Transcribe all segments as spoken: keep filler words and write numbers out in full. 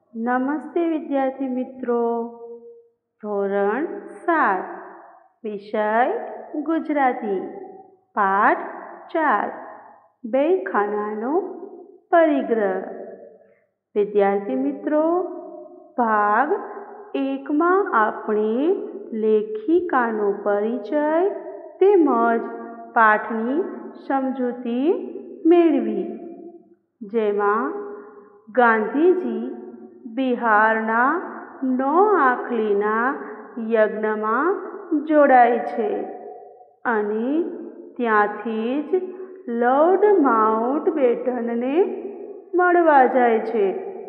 નમસ્તે વિદ્યાર્થી મિત્રો. ધોરણ સાત, વિષય ગુજરાતી, પાઠ ચાર, બે ખાનાનો પરિગ્રહ. વિદ્યાર્થી મિત્રો, ભાગ એકમાં આપણે લેખિકાનો પરિચય તેમજ પાઠની સમજૂતી મેળવી, જેમાં ગાંધીજી બિહારના નોઆખલીના યજ્ઞમાં જોડાય છે અને ત્યાંથી જ લોર્ડ માઉન્ટબેટનને મળવા જાય છે.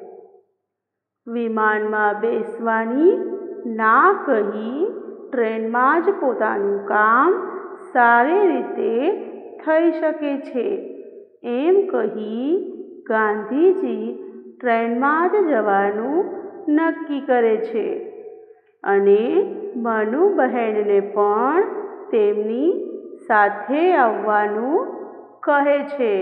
વિમાનમાં બેસવાની ના કહી ટ્રેનમાં જ પોતાનું કામ સારી રીતે થઈ શકે છે એમ કહી ગાંધીજી ટ્રેનમાં જ જવાનું નક્કી કરે છે અને મનુબહેનને પણ તેમની સાથે આવવાનું કહે છે.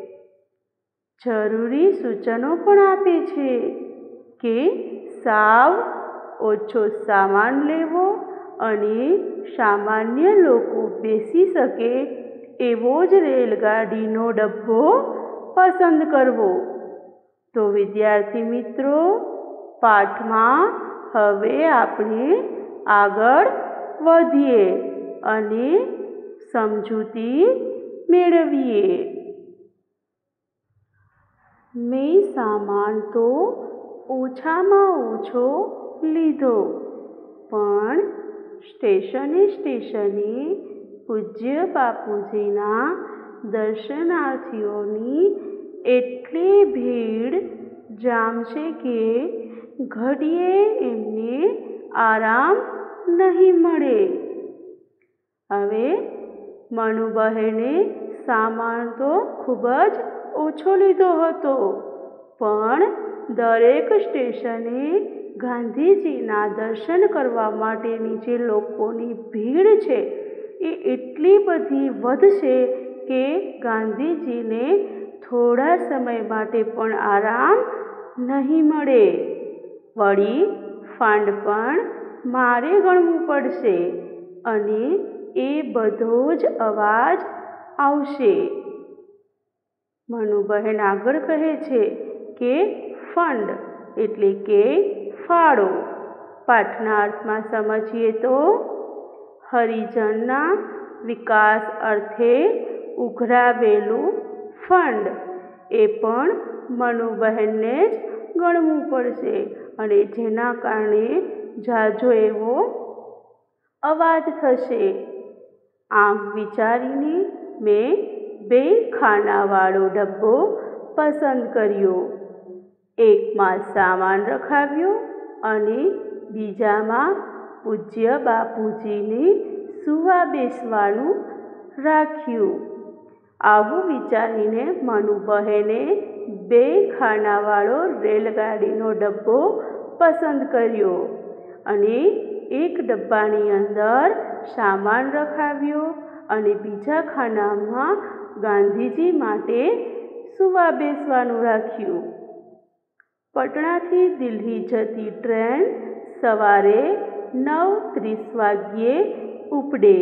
જરૂરી સૂચનો પણ આપે છે કે સાવ ઓછો સામાન લેવો અને સામાન્ય લોકો બેસી શકે એવો જ રેલગાડીનો ડબ્બો પસંદ કરવો. તો વિદ્યાર્થી મિત્રો, પાઠમાં હવે આપણે આગળ વધીએ અને સમજૂતી મેળવીએ. મેં સામાન તો ઓછામાં ઓછો લીધો, પણ સ્ટેશને સ્ટેશને પૂજ્ય બાપુજીના દર્શનાર્થીઓની એટલી ભીડ જામશે કે ઘડીએ એમને આરામ નહીં મળે. હવે મનુબહેને સામાન તો ખૂબ જ ઓછો લીધો હતો, પણ દરેક સ્ટેશને ગાંધીજીના દર્શન કરવા માટેની જે લોકોની ભીડ છે એ એટલી બધી વધશે કે ગાંધીજીને થોડા સમય માટે પણ આરામ નહીં મળે. વળી ફંડ પણ મારે ગણવું પડશે અને એ બધો જ અવાજ આવશે. મનુબહેન આગળ કહે છે કે ફંડ એટલે કે ફાળો. પાઠના અર્થમાં સમજીએ તો હરિજનના વિકાસ અર્થે ઉઘરાવેલું ફંડ એ પણ મનુબહેનને જ ગણવું પડશે અને જેના કારણે ઝાઝો એવો અવાજ થશે. આમ વિચારીને મેં બે ખાનાવાળો ડબ્બો પસંદ કર્યો. એકમાં સામાન રખાવ્યો અને બીજામાં પૂજ્ય બાપુજીને સૂવા બેસવાનું રાખ્યું. આવું વિચારીને મનુબહેને બે ખાનાવાળો રેલગાડીનો ડબ્બો પસંદ કર્યો અને એક ડબ્બાની અંદર સામાન રખાવ્યો અને બીજા ખાનામાં ગાંધીજી માટે સૂવા બેસવાનું રાખ્યું. પટણાથી દિલ્હી જતી ટ્રેન સવારે નવ ત્રીસ વાગ્યે ઉપડે.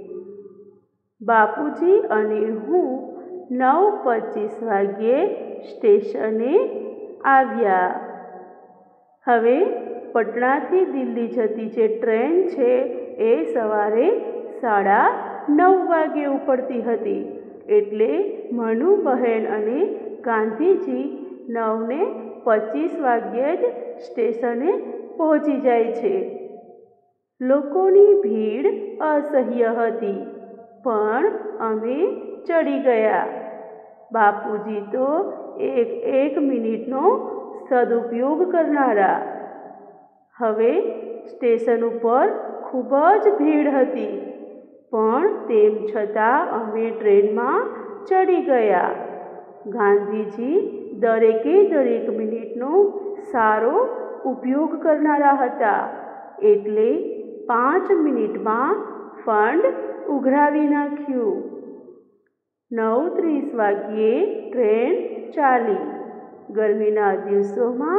બાપુજી અને હું નવ પચીસ વાગ્યે સ્ટેશને આવ્યા. હવે પટણાથી દિલ્હી જતી જે ટ્રેન છે એ સવારે સાડા નવ વાગ્યે ઉપડતી હતી, એટલે મનુબહેન અને ગાંધીજી નવને પચીસ વાગ્યે જ સ્ટેશને પહોંચી જાય છે. લોકોની ભીડ અસહ્ય હતી, પણ અમે ચડી ગયા. બાપુજી તો એક એક મિનિટનો સદુપયોગ કરનારા. હવે સ્ટેશન ઉપર ખૂબ જ ભીડ હતી, પણ તેમ છતાં અમે ટ્રેનમાં ચડી ગયા. ગાંધીજી દરેકે દરેક મિનિટનો સારો ઉપયોગ કરનારા હતા, એટલે પાંચ મિનિટમાં ફંડ ઉઘરાવી નાખ્યું. નવ ત્રીસ વાગ્યે ટ્રેન ચાલી. ગરમીના દિવસોમાં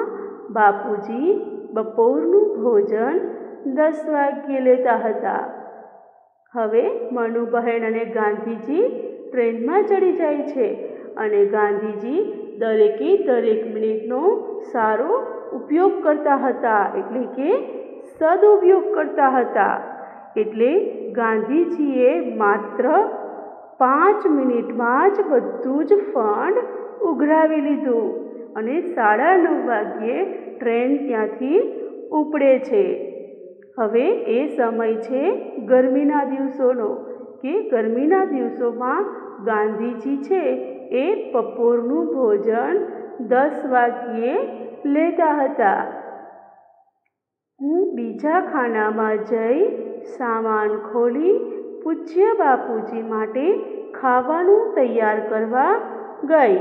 બાપુજી બપોરનું ભોજન દસ વાગ્યે લેતા હતા. હવે મનુબહેન અને ગાંધીજી ટ્રેનમાં ચડી જાય છે અને ગાંધીજી દરેકે દરેક મિનિટનો સારો ઉપયોગ કરતા હતા, એટલે કે સદુપયોગ કરતા હતા. એટલે ગાંધીજીએ માત્ર પાંચ મિનિટમાં જ બધું જ ફંડ ઉઘરાવી લીધું અને સાડા નવ વાગ્યે ટ્રેન ત્યાંથી ઉપડે છે. હવે એ સમય છે ગરમીના દિવસોનો, કે ગરમીના દિવસોમાં ગાંધીજી છે એ બપોરનું ભોજન દસ વાગ્યે લેતા હતા. હું બીજા ખાનામાં જઈ સામાન ખોલી પૂજ્ય બાપુજી માટે ખાવાનું તૈયાર કરવા ગઈ.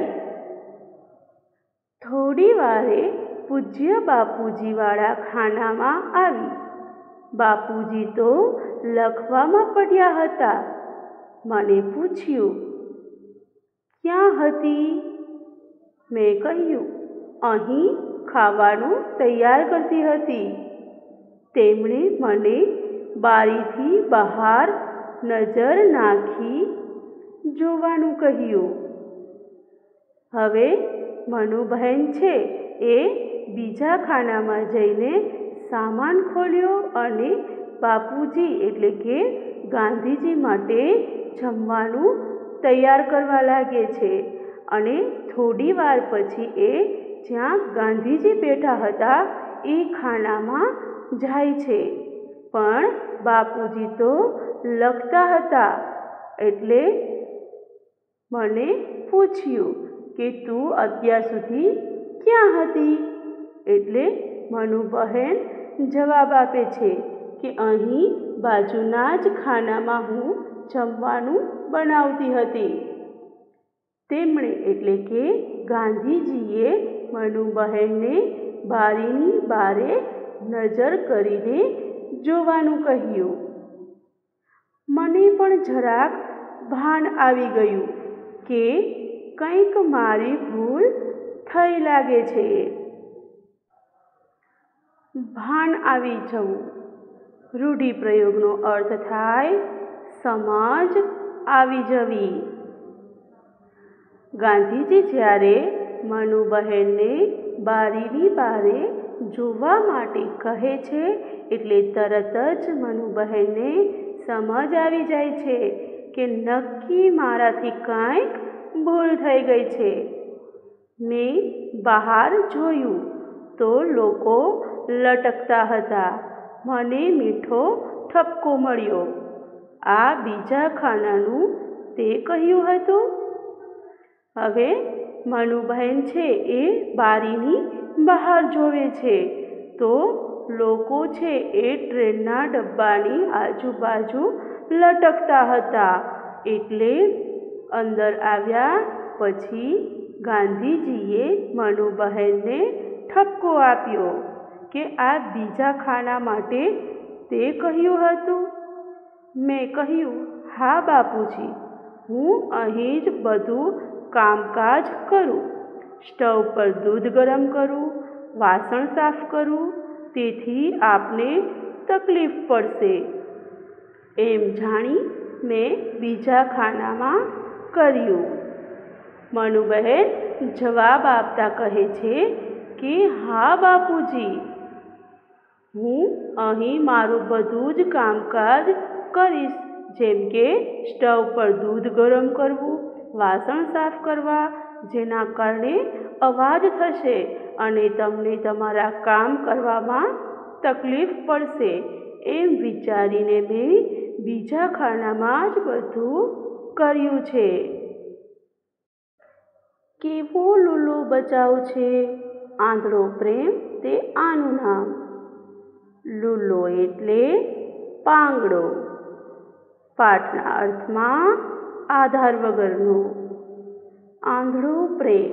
થોડી વારે પૂજ્ય બાપુજીવાળા ખાનામાં આવી. બાપુજી તો લખવામાં પડ્યા હતા. મને પૂછ્યું, ક્યાં હતી? મેં કહ્યું, અહીં ખાવાનું તૈયાર કરતી હતી. તેમણે મને બારીથી બહાર નજર નાખી જોવાનું કહ્યું. હવે મનુબહેન છે એ બીજા ખાનામાં જઈને સામાન ખોલ્યો અને બાપુજી એટલે કે ગાંધીજી માટે જમવાનું તૈયાર કરવા લાગે છે. અને થોડી વાર પછી એ જ્યાં ગાંધીજી બેઠા હતા એ ખાનામાં જાય છે. પણ બાપુજી તો લખતા હતા. એટલે મને પૂછ્યું કે તું અત્યાર સુધી ક્યાં હતી? એટલે મનુબહેન જવાબ આપે છે કે અહીં બાજુના જ ખાનામાં હું જમવાનું બનાવતી હતી. તેમણે એટલે કે ગાંધીજીએ મનુબહેનને બારીની બારે નજર કરીને જોવાનું કહ્યું. મને પણ જરાક ભાન આવી ગયું કે કંઈક મારી ભૂલ થઈ લાગે છે. ભાન આવી જવું રૂઢિપ્રયોગનો અર્થ થાય સમજ આવી જવી. ગાંધીજી જ્યારે મનુબહેનને બારીની બારે જોવા માટે કહે છે એટલે તરત જ મનુબહેનને સમજ આવી જાય છે કે નક્કી મારાથી કાંઈક ભૂલ થઈ ગઈ છે. મેં બહાર જોયું તો લોકો લટકતા હતા. મને મીઠો ઠપકો મળ્યો. આ બીજા ખાનાનું તે કહ્યું હતું. હવે મનુબહેન છે એ બારીની બહાર જોવે છે તો લોકો છે એ ટ્રેનના ડબ્બાની આજુબાજુ લટકતા હતા. એટલે અંદર આવ્યા પછી ગાંધીજીએ મનુબહેનને ઠપકો આપ્યો કે આ બીજા ખાના માટે તે કહ્યું હતું? મેં કહ્યું, હા બાપુજી, હું અહીં જ બધું કામકાજ કરું. સ્ટવ પર દૂધ ગરમ કરું, વાસણ સાફ કરું, તેથી આપને તકલીફ પડશે. એમ જાણી મેં બીજા ખાનામાં કર્યું. મનુબહેન જવાબ આપતા કહે છે કે હા બાપુજી, હું અહીં મારું બધું જ કામકાજ કરીશ, જેમ કે સ્ટવ પર દૂધ ગરમ કરવું, વાસણ સાફ કરવા, જેના કારણે અવાજ થશે અને તમને તમારા કામ કરવામાં તકલીફ પડશે. એમ વિચારીને મેં બીજા ખાનામાં જ બધું કર્યું છે. કેવો લૂલો બચાવ છે, આંધળો પ્રેમ તે આનું નામ. લૂલો એટલે પાંગડો. પાઠના અર્થમાં આધાર વગરનો. આંધળો પ્રેમ,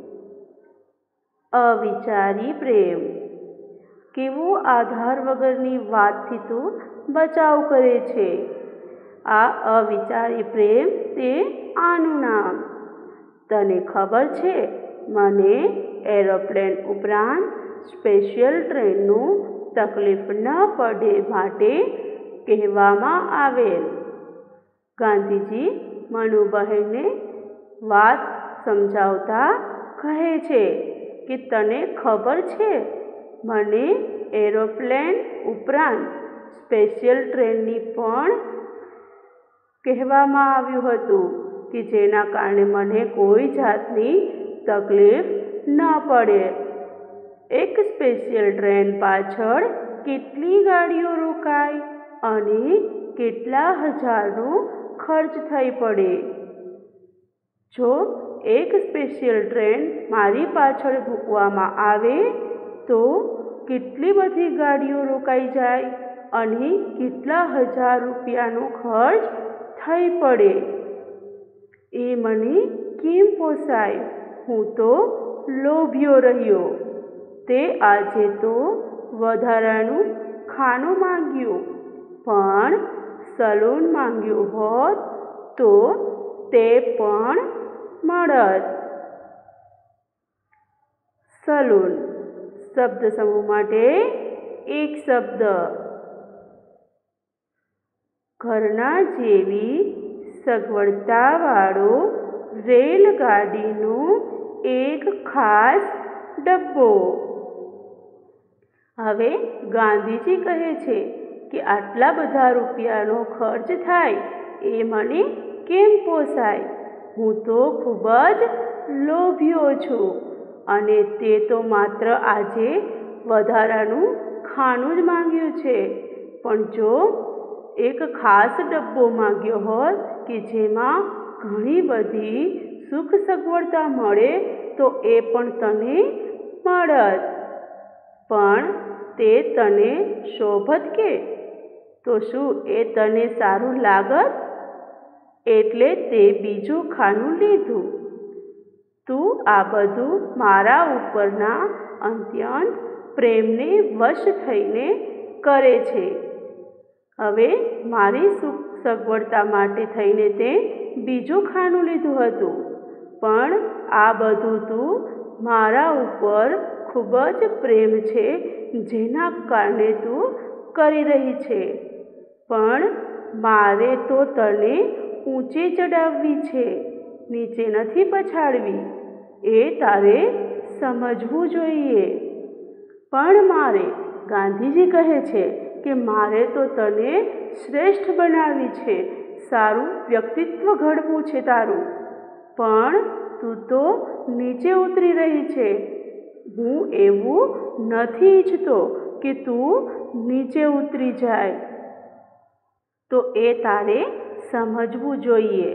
અવિચારી પ્રેમ. કેવો આધાર વગરની વાતથી તો બચાવ કરે છે. આ અવિચારી પ્રેમ તે આનું નામ. તને ખબર છે, મને એરોપ્લેન ઉપરાંત સ્પેશિયલ ટ્રેનનું તકલીફ ન પડે માટે કહેવામાં આવેલ. ગાંધીજી મનુબહેનને વાત સમજાવતા કહે છે કે તને ખબર છે, મને એરોપ્લેન ઉપરાંત સ્પેશિયલ ટ્રેનની પણ કહેવામાં આવ્યું હતું કે જેના કારણે મને કોઈ જાતની તકલીફ ન પડે. એક સ્પેશિયલ ટ્રેન પાછળ કેટલી ગાડીઓ રોકાય અને કેટલા હજારનો ખર્ચ થઈ પડે. જો એક સ્પેશિયલ ટ્રેન મારી પાછળ મૂકવામાં આવે તો કેટલી બધી ગાડીઓ રોકાઈ જાય અને કેટલા હજાર રૂપિયાનો ખર્ચ થઈ પડે. એ મને કેમ પોસાય? હું તો લોભ્યો રહ્યો. તે આજે તો વધારાનું ખાનું માંગ્યું, પણ સલૂન માંગ્યું હોત તો તે પણ મળત. સલૂન શબ્દ સમૂહ માટે એક શબ્દ. ઘરના જેવી સગવડતાવાળો રેલગાડીનો એક ખાસ ડબ્બો. હવે ગાંધીજી કહે છે કે આટલા બધા રૂપિયાનો ખર્ચ થાય એ મને કેમ પોસાય? હું તો ખૂબ જ લોભ્યો છું અને તે તો માત્ર આજે વધારાનું ખાનું જ માંગ્યું છે, પણ જો એક ખાસ ડબ્બો માંગ્યો હોત કે જેમાં ઘણી બધી સુખ સગવડતા મળે તો એ પણ તને મળત. પણ તે તને શોભત કે? તો શું એ તને સારું લાગત? એટલે તે બીજું ખાનું લીધું. તું આ બધું મારા ઉપરના અત્યંત પ્રેમને વશ થઈને કરે છે. હવે મારી સુખ સગવડતા માટે થઈને તે બીજું ખાનું લીધું હતું, પણ આ બધું તું મારા ઉપર ખૂબ જ પ્રેમ છે જેના કારણે તું કરી રહી છે. પણ મારે તો તને ઊંચે ચડાવવી છે, નીચે નથી પછાડવી. એ તારે સમજવું જોઈએ. પણ મારે, ગાંધીજી કહે છે કે મારે તો તને શ્રેષ્ઠ બનાવવી છે, સારું વ્યક્તિત્વ ઘડવું છે તારું, પણ તું તો નીચે ઉતરી રહી છે. હું એવું નથી ઈચ્છતો કે તું નીચે ઉતરી જાય. તો એ તારે સમજવું જોઈએ.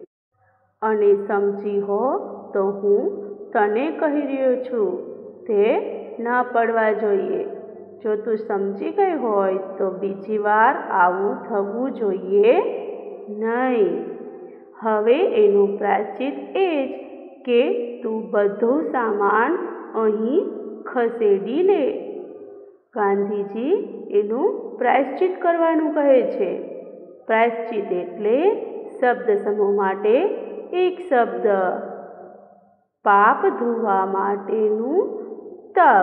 અને સમજી હો તો હું તને કહી રહ્યો છું તે ન પડવા જોઈએ. જો તું સમજી ગઈ હોય તો બીજી વાર આવું થવું જોઈએ નહીં. હવે એનું પ્રાયશ્ચિત એ જ કે તું બધો સામાન અહીં ખસેડી લે. ગાંધીજી એનું પ્રાયશ્ચિત કરવાનું કહે છે. પ્રાયશ્ચિત એટલે શબ્દ સમૂહ માટે એક શબ્દ. પાપ ધોવા માટેનું તપ.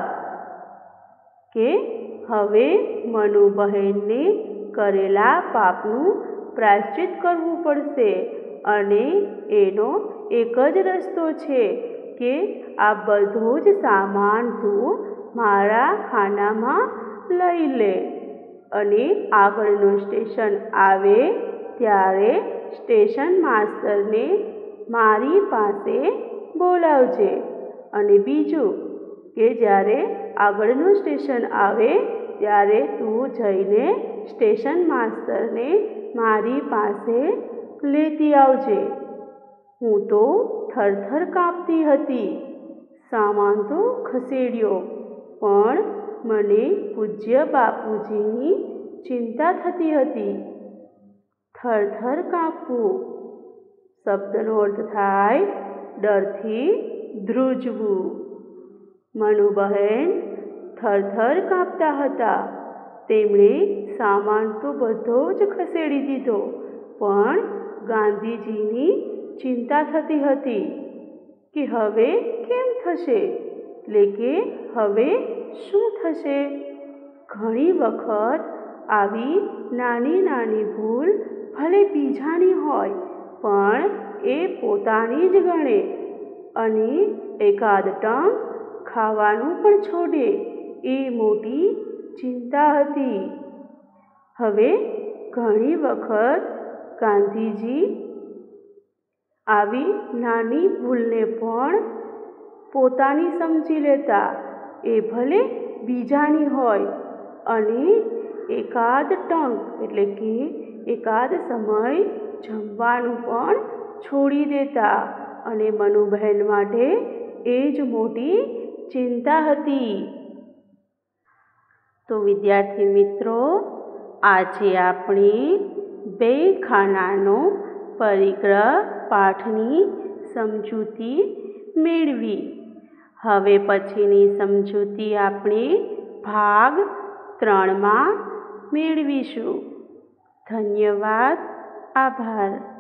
કે હવે મનુબહેનને કરેલા પાપનું પ્રાયશ્ચિત કરવું પડશે અને એનો એક જ રસ્તો છે કે આ બધો જ સામાન તું મારા ખાનામાં લઈ લે અને આગળનું સ્ટેશન આવે ત્યારે સ્ટેશન માસ્તરને મારી પાસે બોલાવજે. અને બીજું કે જ્યારે આગળનું સ્ટેશન આવે ત્યારે તું જઈને સ્ટેશન માસ્તરને મારી પાસે લેતી આવજે. હું તો થરથર કાંપતી હતી. સામાન તો ખસેડ્યો, પણ મને પૂજ્ય બાપુજીની ચિંતા થતી હતી. થરથર કાંપવું શબ્દનો અર્થ થાય ડરથી ધ્રુજવું. મનુબહેન થરથર કાંપતા હતા. તેમણે સામાન તો બધો જ ખસેડી દીધો, પણ ગાંધીજીની ચિંતા થતી હતી કે હવે કેમ થશે, એટલે કે હવે શું થશે? ઘણી વખત આવી નાની નાની ભૂલ ભલે બીજાની હોય પણ એ પોતાની જ ગણે અને એકાદ ટંક ખાવાનું પણ છોડે એ મોટી ચિંતા હતી. હવે ઘણી વખત ગાંધીજી આવી નાની ભૂલને પણ પોતાની સમજી લેતા, એ ભલે બીજાની હોય, અને એકાદ ટંક એટલે કે એકાદ સમય જમવાનું પણ છોડી દેતા અને મનુબહેન માટે એ જ મોટી ચિંતા હતી. તો વિદ્યાર્થી મિત્રો, આજે આપણે બે ખાનાનો પરિગ્રહ પાઠની સમજૂતી મેળવી. હવે પછીની સમજૂતી આપણે ભાગ ત્રણમાં મેળવીશું. ધન્યવાદ. આભાર.